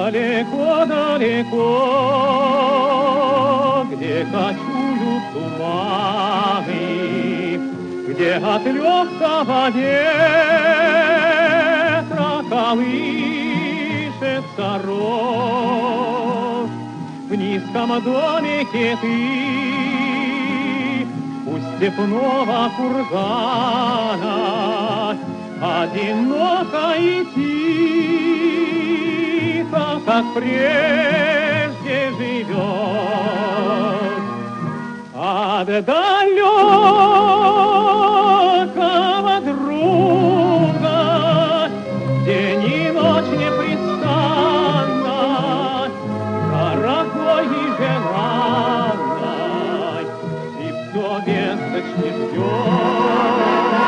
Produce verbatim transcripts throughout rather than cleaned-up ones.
Далеко-далеко, где кочуют туманы, где от легкого ветра колышется рожь. В низком домике ты у степного кургана одиноко и тихо, как прежде живет. От далекого друга день и ночь непрестанно, дорогой и желанной, и все весточки ждет.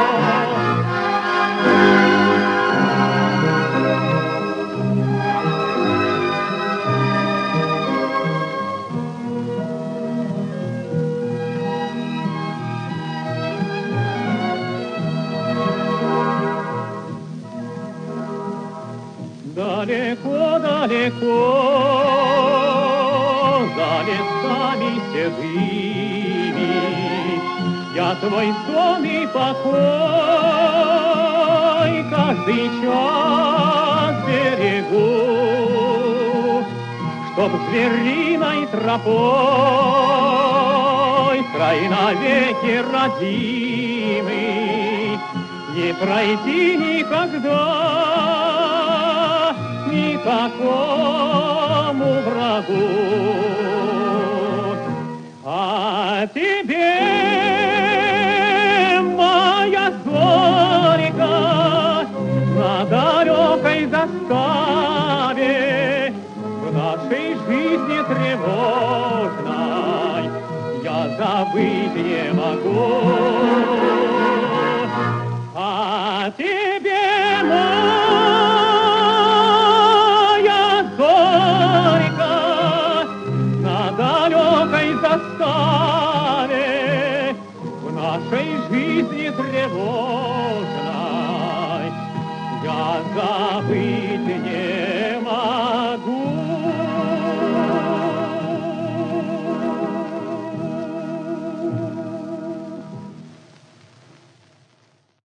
Далеко-далеко, за лесами седыми, я твой сон и покой каждый час берегу, чтоб звериной тропой край навеки родимый не пройти никогда никакому врагу. А тебе, моя зорька, на далекой заставе в нашей жизни тревожной я забыть не могу. А тебе, моя